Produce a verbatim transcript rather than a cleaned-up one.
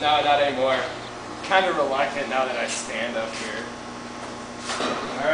No, not anymore. Kind of reluctant now that I stand up here. All right.